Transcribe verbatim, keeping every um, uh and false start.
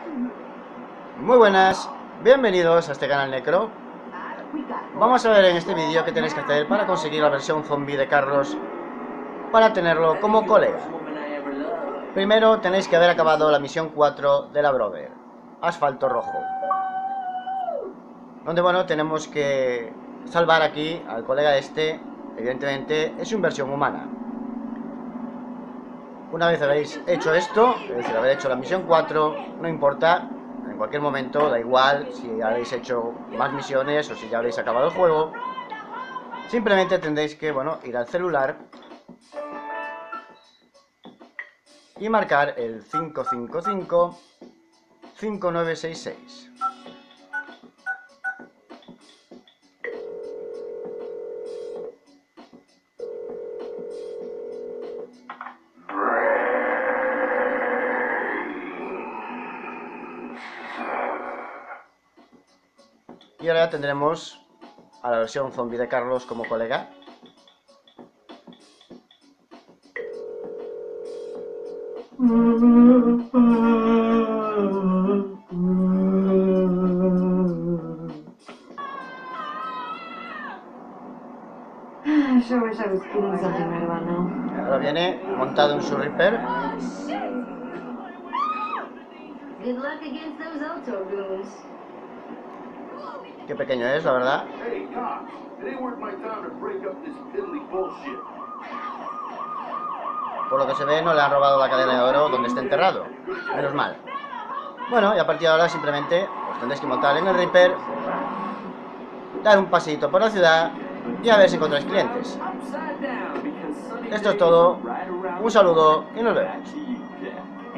Muy buenas, bienvenidos a este canal Necro. Vamos a ver en este vídeo qué tenéis que hacer para conseguir la versión zombie de Carlos para tenerlo como colega. Primero tenéis que haber acabado la misión cuatro de la Brother, Asfalto Rojo, donde bueno, tenemos que salvar aquí al colega este. Evidentemente es su versión humana. Una vez habéis hecho esto, es decir, haber hecho la misión cuatro, no importa, en cualquier momento, da igual si ya habéis hecho más misiones o si ya habéis acabado el juego. Simplemente tendréis que, bueno, ir al celular y marcar el cinco cinco cinco cinco nueve seis seis. Y ahora ya tendremos a la versión zombie de Carlos como colega. Ahora viene montado en su Reaper. Qué pequeño es, la verdad. Por lo que se ve, no le han robado la cadena de oro donde está enterrado. Menos mal. Bueno, y a partir de ahora simplemente os tendréis que montar en el Reaper, dar un paseito por la ciudad y a ver si encontráis clientes. Esto es todo. Un saludo y nos vemos.